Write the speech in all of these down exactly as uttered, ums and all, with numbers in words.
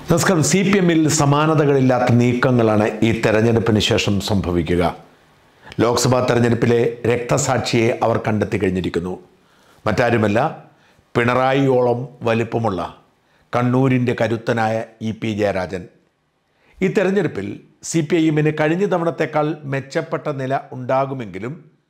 നമസ്കാരം. C P എമ്മിൽ സമാനതകളില്ലാത്ത നീക്കങ്ങളാണ് ഈ തെരഞ്ഞെടുപ്പിന് ശേഷം സംഭവിക്കുക. ലോക്സഭാ തെരഞ്ഞെടുപ്പിലെ രക്തസാക്ഷിയെ അവർ കണ്ടെത്തി കഴിഞ്ഞിരിക്കുന്നു. മറ്റാരുമല്ല, പിണറായിയോളം വലിപ്പമുള്ള കണ്ണൂരിൻ്റെ കരുത്തനായ ഇ പി ജയരാജൻ. ഈ തെരഞ്ഞെടുപ്പിൽ സി പി ഐ എമ്മിന് കഴിഞ്ഞ തവണത്തേക്കാൾ മെച്ചപ്പെട്ട നില ഉണ്ടാകുമെങ്കിലും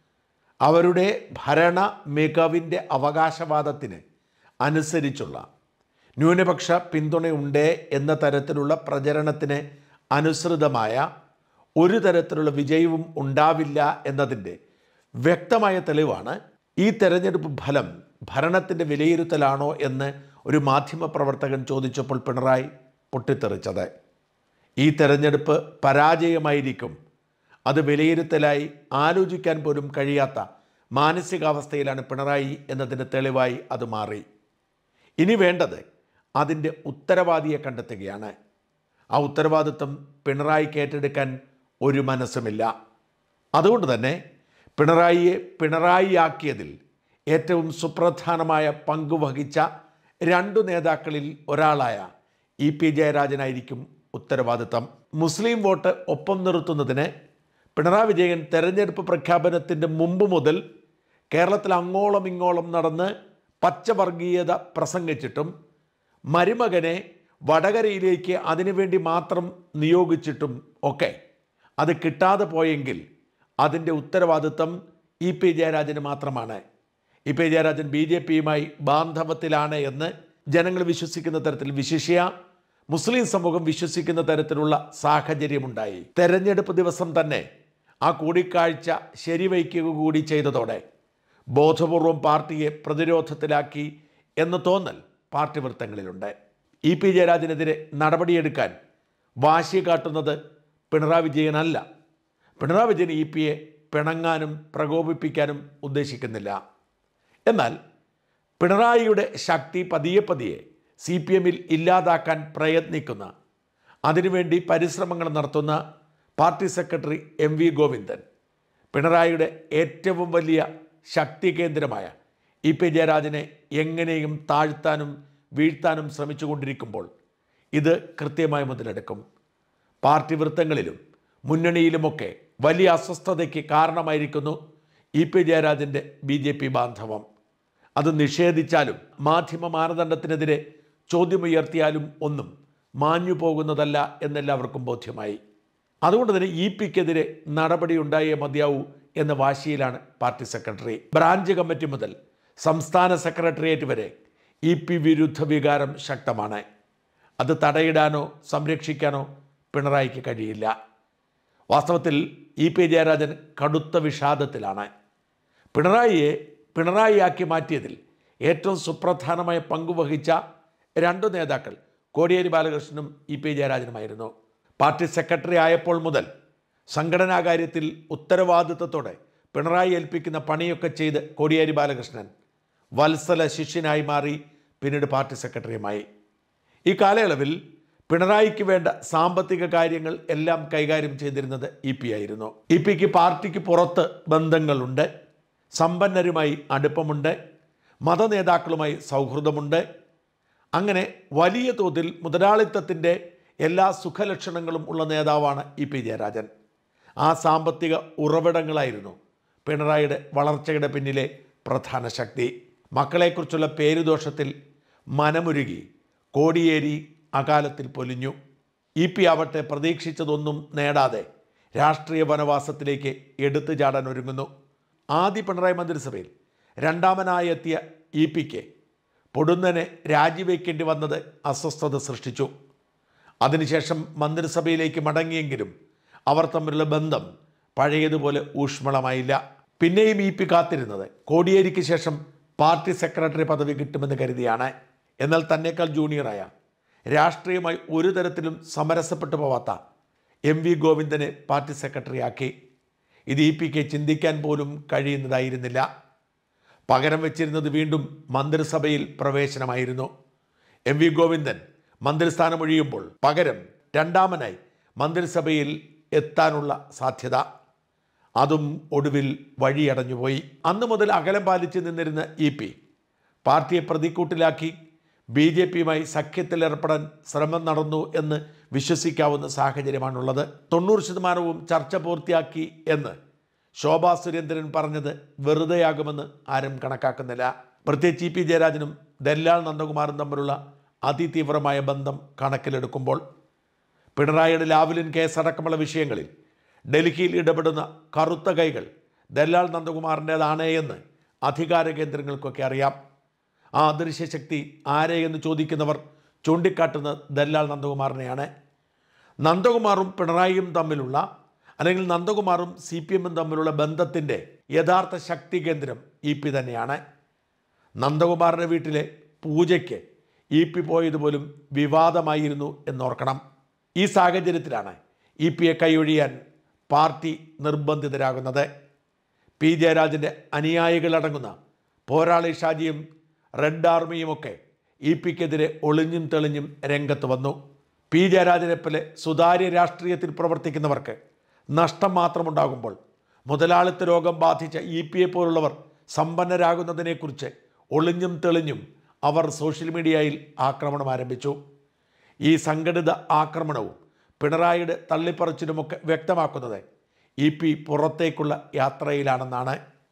അവരുടെ ഭരണ മികവിൻ്റെ അവകാശവാദത്തിന് അനുസരിച്ചുള്ള ന്യൂനപക്ഷ പിന്തുണയുണ്ട് എന്ന തരത്തിലുള്ള പ്രചരണത്തിന് അനുസൃതമായ ഒരു തരത്തിലുള്ള വിജയവും ഉണ്ടാവില്ല എന്നതിൻ്റെ വ്യക്തമായ തെളിവാണ് ഈ തെരഞ്ഞെടുപ്പ് ഫലം ഭരണത്തിൻ്റെ വിലയിരുത്തലാണോ എന്ന് ഒരു മാധ്യമപ്രവർത്തകൻ ചോദിച്ചപ്പോൾ പിണറായി പൊട്ടിത്തെറിച്ചത്. ഈ തെരഞ്ഞെടുപ്പ് പരാജയമായിരിക്കും, അത് വിലയിരുത്തലായി ആലോചിക്കാൻ പോലും കഴിയാത്ത മാനസികാവസ്ഥയിലാണ് പിണറായി എന്നതിൻ്റെ തെളിവായി അത് മാറി. ഇനി വേണ്ടത് അതിൻ്റെ ഉത്തരവാദിയെ കണ്ടെത്തുകയാണ്. ആ ഉത്തരവാദിത്വം പിണറായിക്ക് ഏറ്റെടുക്കാൻ ഒരു മനസ്സുമില്ല. അതുകൊണ്ട് തന്നെ പിണറായിയെ പിണറായിയാക്കിയതിൽ ഏറ്റവും സുപ്രധാനമായ പങ്കുവഹിച്ച രണ്ടു നേതാക്കളിൽ ഒരാളായ ഇ പി ജയരാജനായിരിക്കും ഉത്തരവാദിത്തം. മുസ്ലിം വോട്ട് ഒപ്പം നിർത്തുന്നതിന് പിണറായി വിജയൻ തെരഞ്ഞെടുപ്പ് പ്രഖ്യാപനത്തിൻ്റെ മുമ്പ് മുതൽ കേരളത്തിൽ അങ്ങോളം ഇങ്ങോളം നടന്ന് പച്ചവർഗീയത പ്രസംഗിച്ചിട്ടും മരുമകനെ വടകരയിലേക്ക് അതിനുവേണ്ടി മാത്രം നിയോഗിച്ചിട്ടും ഒക്കെ അത് കിട്ടാതെ പോയെങ്കിൽ അതിൻ്റെ ഉത്തരവാദിത്വം ഇ പി ജയരാജന് മാത്രമാണ്. E P Jayarajan B J പിയുമായി ബാന്ധവത്തിലാണ് എന്ന് ജനങ്ങൾ വിശ്വസിക്കുന്ന തരത്തിൽ, വിശിഷ്യ മുസ്ലിം സമൂഹം വിശ്വസിക്കുന്ന തരത്തിലുള്ള സാഹചര്യമുണ്ടായി. തെരഞ്ഞെടുപ്പ് ദിവസം തന്നെ ആ കൂടിക്കാഴ്ച ശരിവയ്ക്കുക കൂടി ചെയ്തതോടെ ബോധപൂർവം പാർട്ടിയെ പ്രതിരോധത്തിലാക്കി എന്ന തോന്നൽ പാർട്ടി വൃത്തങ്ങളിലുണ്ട്. ഇ പി ജയരാജനെതിരെ നടപടിയെടുക്കാൻ വാശി കാട്ടുന്നത് പിണറായി വിജയനല്ല. പിണറായി വിജയൻ ഇ പിയെ പിണങ്ങാനും പ്രകോപിപ്പിക്കാനും ഉദ്ദേശിക്കുന്നില്ല. എന്നാൽ പിണറായിയുടെ ശക്തി പതിയെ പതിയെ സി പി എമ്മിൽ ഇല്ലാതാക്കാൻ പ്രയത്നിക്കുന്ന, അതിനുവേണ്ടി പരിശ്രമങ്ങൾ നടത്തുന്ന party secretary M V Govindan പിണറായിയുടെ ഏറ്റവും വലിയ ശക്തി കേന്ദ്രമായ ഇ പി ജയരാജനെ എങ്ങനെയും താഴ്ത്താനും വീഴ്ത്താനും ശ്രമിച്ചുകൊണ്ടിരിക്കുമ്പോൾ ഇത് കൃത്യമായി മുതലെടുക്കും. പാർട്ടി വൃത്തങ്ങളിലും മുന്നണിയിലുമൊക്കെ വലിയ അസ്വസ്ഥതയ്ക്ക് കാരണമായിരിക്കുന്നു ഇ പി ജയരാജൻ്റെ ബി ജെ പി ബാന്ധവം. അത് നിഷേധിച്ചാലും മാധ്യമ മാനദണ്ഡത്തിനെതിരെ ചോദ്യമുയർത്തിയാലും ഒന്നും മാഞ്ഞു പോകുന്നതല്ല എന്നെല്ലാവർക്കും ബോധ്യമായി. അതുകൊണ്ട് തന്നെ ഇ പിക്കെതിരെ നടപടി ഉണ്ടായേ മതിയാവൂ എന്ന വാശിയിലാണ് പാർട്ടി സെക്രട്ടറി. ബ്രാഞ്ച് കമ്മിറ്റി മുതൽ സംസ്ഥാന സെക്രട്ടേറിയറ്റ് വരെ ഇ പി വിരുദ്ധ വികാരം ശക്തമാണ്. അത് തടയിടാനോ സംരക്ഷിക്കാനോ പിണറായിക്ക് കഴിയില്ല. വാസ്തവത്തിൽ ഇ പി ജയരാജൻ കടുത്ത വിഷാദത്തിലാണ്. പിണറായിയെ പിണറായിയാക്കി മാറ്റിയതിൽ ഏറ്റവും സുപ്രധാനമായ പങ്കുവഹിച്ച രണ്ടു നേതാക്കൾ കോടിയേരി ബാലകൃഷ്ണനും ഇ പി ജയരാജനുമായിരുന്നു. പാർട്ടി സെക്രട്ടറി ആയപ്പോൾ മുതൽ സംഘടനാ കാര്യത്തിൽ ഉത്തരവാദിത്വത്തോടെ പിണറായി ഏൽപ്പിക്കുന്ന പണിയൊക്കെ ചെയ്ത് കോടിയേരി ബാലകൃഷ്ണൻ വത്സല ശിഷ്യനായി മാറി, പിന്നീട് പാർട്ടി സെക്രട്ടറിയുമായി. ഈ കാലയളവിൽ പിണറായിക്ക് വേണ്ട സാമ്പത്തിക കാര്യങ്ങൾ എല്ലാം കൈകാര്യം ചെയ്തിരുന്നത് ഇ പി ആയിരുന്നു. ഇ പിക്ക് പാർട്ടിക്ക് പുറത്ത് ബന്ധങ്ങളുണ്ട്, സമ്പന്നരുമായി അടുപ്പമുണ്ട്, മതനേതാക്കളുമായി സൗഹൃദമുണ്ട്. അങ്ങനെ വലിയ തോതിൽ മുതലാളിത്തത്തിൻ്റെ എല്ലാ സുഖലക്ഷണങ്ങളും ഉള്ള നേതാവാണ് ഇ പി ജയരാജൻ. ആ സാമ്പത്തിക ഉറവിടങ്ങളായിരുന്നു പിണറായിയുടെ വളർച്ചയുടെ പിന്നിലെ പ്രധാന ശക്തി. മക്കളെക്കുറിച്ചുള്ള പേരുദോഷത്തിൽ മനമുരുകി കോടിയേരി അകാലത്തിൽ പൊലിഞ്ഞു. ഇ പി ആവട്ടെ പ്രതീക്ഷിച്ചതൊന്നും നേടാതെ രാഷ്ട്രീയ വനവാസത്തിലേക്ക് എടുത്തു ചാടാൻ ഒരുങ്ങുന്നു. ആദ്യ പിണറായി മന്ത്രിസഭയിൽ രണ്ടാമനായി എത്തിയ ഇ പിക്ക് പൊടുന്നനെ രാജിവെക്കേണ്ടി വന്നത് അസ്വസ്ഥത സൃഷ്ടിച്ചു. അതിനുശേഷം മന്ത്രിസഭയിലേക്ക് മടങ്ങിയെങ്കിലും അവർ തമ്മിലുള്ള ബന്ധം പഴയതുപോലെ ഊഷ്മളമായില്ല. പിന്നെയും ഇ പി കാത്തിരുന്നത് കോടിയേരിക്ക് ശേഷം പാർട്ടി സെക്രട്ടറി പദവി കിട്ടുമെന്ന് കരുതിയാണ്. എന്നാൽ തന്നേക്കാൾ ജൂനിയറായ, രാഷ്ട്രീയമായി ഒരു തരത്തിലും സമരസപ്പെട്ടു പോവാത്ത എം വി ഗോവിന്ദനെ പാർട്ടി സെക്രട്ടറിയാക്കി. ഇത് ഇ പിക്ക് ചിന്തിക്കാൻ പോലും കഴിയുന്നതായിരുന്നില്ല. പകരം വെച്ചിരുന്നത് വീണ്ടും മന്ത്രിസഭയിൽ പ്രവേശനമായിരുന്നു. എം വി ഗോവിന്ദൻ മന്ത്രിസ്ഥാനം ഒഴിയുമ്പോൾ പകരം രണ്ടാമനായി മന്ത്രിസഭയിൽ എത്താനുള്ള സാധ്യത, അതും ഒടുവിൽ വഴിയടഞ്ഞുപോയി. അന്ന് മുതൽ അകലം പാലിച്ച് നിന്നിരുന്ന ഇ പി പാർട്ടിയെ പ്രതിക്കൂട്ടിലാക്കി ബി ജെ പിയുമായി സഖ്യത്തിലേർപ്പെടാൻ ശ്രമം നടന്നു എന്ന് വിശ്വസിക്കാവുന്ന സാഹചര്യമാണുള്ളത്. തൊണ്ണൂറ് ശതമാനവും ചർച്ച പൂർത്തിയാക്കി എന്ന് ശോഭാ സുരേന്ദ്രൻ പറഞ്ഞത് വെറുതെയാകുമെന്ന് ആരും കണക്കാക്കുന്നില്ല. പ്രത്യേകിച്ച് ഇ പി ജയരാജനും ദല്ലാൽ നന്ദകുമാറും തമ്മിലുള്ള അതിതീവ്രമായ ബന്ധം കണക്കിലെടുക്കുമ്പോൾ പിണറായിയുടെ ലാവ്ലിൻ കേസടക്കമുള്ള വിഷയങ്ങളിൽ ഡൽഹിയിൽ ഇടപെടുന്ന കറുത്ത കൈകൾ ദല്ലാൽ നന്ദകുമാറിൻ്റേതാണ് എന്ന് അധികാര കേന്ദ്രങ്ങൾക്കൊക്കെ അറിയാം. ആ അദൃശ്യശക്തി ആരെയെന്ന് ചോദിക്കുന്നവർ ചൂണ്ടിക്കാട്ടുന്നത് ദല്ലാൽ നന്ദകുമാറിനെയാണ്. നന്ദകുമാറും പിണറായിയും തമ്മിലുള്ള അല്ലെങ്കിൽ നന്ദകുമാറും സി പി എമ്മും തമ്മിലുള്ള ബന്ധത്തിൻ്റെ യഥാർത്ഥ ശക്തി കേന്ദ്രം ഇ പി തന്നെയാണ്. നന്ദകുമാറിൻ്റെ വീട്ടിലെ പൂജയ്ക്ക് ഇ പി പോയതുപോലും വിവാദമായിരുന്നു എന്നോർക്കണം. ഈ സാഹചര്യത്തിലാണ് ഇ പിയെ കൈയൊഴിയാൻ പാർട്ടി നിർബന്ധിതരാകുന്നത്. പി ജയരാജൻ്റെ അനുയായികളടങ്ങുന്ന പോരാളി ഷാജിയും റെഡ് ആർമിയുമൊക്കെ ഇ പിക്കെതിരെ ഒളിഞ്ഞും തെളിഞ്ഞും രംഗത്ത് വന്നു. പി ജയരാജനെ പോലെ സുതാര്യ രാഷ്ട്രീയത്തിൽ പ്രവർത്തിക്കുന്നവർക്ക് നഷ്ടം മാത്രമുണ്ടാകുമ്പോൾ മുതലാളിത്ത രോഗം ബാധിച്ച ഇ പിയെ പോലുള്ളവർ സമ്പന്നരാകുന്നതിനെക്കുറിച്ച് ഒളിഞ്ഞും തെളിഞ്ഞും അവർ സോഷ്യൽ മീഡിയയിൽ ആക്രമണം ആരംഭിച്ചു. ഈ സംഘടിത ആക്രമണവും പിണറായിയുടെ തള്ളിപ്പറച്ചിലുമൊക്കെ വ്യക്തമാക്കുന്നത് ഇ പി പുറത്തേക്കുള്ള യാത്രയിലാണെന്നാണ്.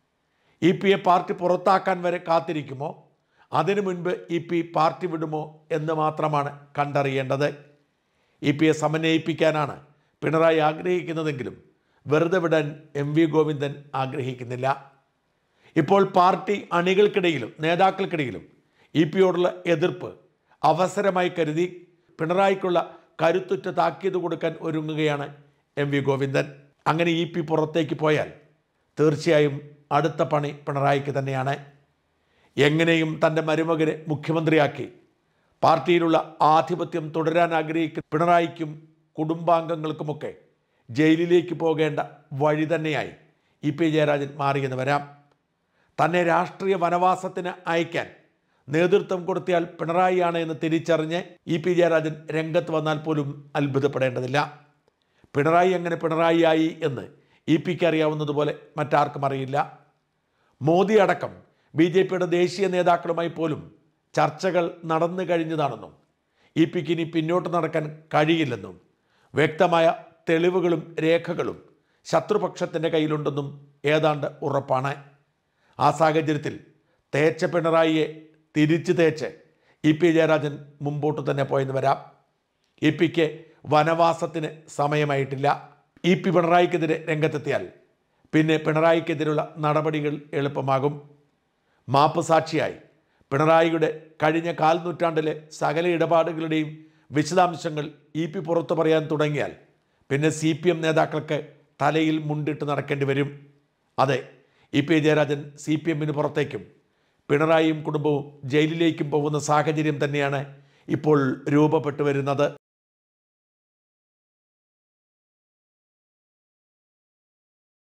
ഇ പിയെ പാർട്ടി പുറത്താക്കാൻ വരെ കാത്തിരിക്കുമോ, അതിനു മുൻപ് ഇ പി പാർട്ടി വിടുമോ എന്ന് മാത്രമാണ് കണ്ടറിയേണ്ടത്. ഇ പിയെ സമന്വയിപ്പിക്കാനാണ് പിണറായി ആഗ്രഹിക്കുന്നതെങ്കിലും വെറുതെ വിടാൻ എം വി ഗോവിന്ദൻ ആഗ്രഹിക്കുന്നില്ല. ഇപ്പോൾ പാർട്ടി അണികൾക്കിടയിലും നേതാക്കൾക്കിടയിലും ഇ പിയോടുള്ള എതിർപ്പ് അവസരമായി കരുതി പിണറായിക്കുള്ള കരുത്തുറ്റ താക്കീത് കൊടുക്കാൻ ഒരുങ്ങുകയാണ് എം വി ഗോവിന്ദൻ. അങ്ങനെ ഇ പി പുറത്തേക്ക് പോയാൽ തീർച്ചയായും അടുത്ത പണി പിണറായിക്ക് തന്നെയാണ്. എങ്ങനെയും തൻ്റെ മരുമകനെ മുഖ്യമന്ത്രിയാക്കി പാർട്ടിയിലുള്ള ആധിപത്യം തുടരാൻ ആഗ്രഹിക്കുന്ന പിണറായിക്കും കുടുംബാംഗങ്ങൾക്കുമൊക്കെ ജയിലിലേക്ക് പോകേണ്ട വഴി തന്നെയായി ഇ പി ജയരാജൻ മാറിയെന്ന് വരാം. തന്നെ രാഷ്ട്രീയ വനവാസത്തിന് അയക്കാൻ നേതൃത്വം കൊടുത്തിയാൽ പിണറായിയാണ് എന്ന് തിരിച്ചറിഞ്ഞ് ഇ പി ജയരാജൻ രംഗത്ത് വന്നാൽ പോലും അത്ഭുതപ്പെടേണ്ടതില്ല. പിണറായി എങ്ങനെ പിണറായിയായി എന്ന് ഇ പിക്ക് അറിയാവുന്നതുപോലെ മറ്റാർക്കും അറിയില്ല. മോദി അടക്കം ബി ജെ പിയുടെ ദേശീയ നേതാക്കളുമായി പോലും ചർച്ചകൾ നടന്നു കഴിഞ്ഞതാണെന്നും ഇ പിക്ക് ഇനി പിന്നോട്ട് നടക്കാൻ കഴിയില്ലെന്നും വ്യക്തമായ തെളിവുകളും രേഖകളും ശത്രുപക്ഷത്തിൻ്റെ കയ്യിലുണ്ടെന്നും ഏതാണ്ട് ഉറപ്പാണ്. ആ സാഹചര്യത്തിൽ തേച്ച പിണറായിയെ തിരിച്ചു തേച്ച് ഇ പി ജയരാജൻ മുമ്പോട്ട് തന്നെ പോയെന്ന് വരാം. ഇ പിക്ക് വനവാസത്തിന് സമയമായിട്ടില്ല. ഇ പി പിണറായിക്കെതിരെ രംഗത്തെത്തിയാൽ പിന്നെ പിണറായിക്കെതിരെയുള്ള നടപടികൾ എളുപ്പമാകും. മാപ്പ് സാക്ഷിയായി പിണറായിയുടെ കഴിഞ്ഞ കാൽ നൂറ്റാണ്ടിലെ സകല ഇടപാടുകളുടെയും വിശദാംശങ്ങൾ ഇ പി പുറത്തു പറയാൻ തുടങ്ങിയാൽ പിന്നെ സി പി എം നേതാക്കൾക്ക് തലയിൽ മുണ്ടിട്ട് നടക്കേണ്ടി വരും. അതെ, E P Jayarajan C P എമ്മിന് പുറത്തേക്കും പിണറായിയും കുടുംബവും ജയിലിലേക്കും പോകുന്ന സാഹചര്യം തന്നെയാണ് ഇപ്പോൾ രൂപപ്പെട്ടു വരുന്നത്.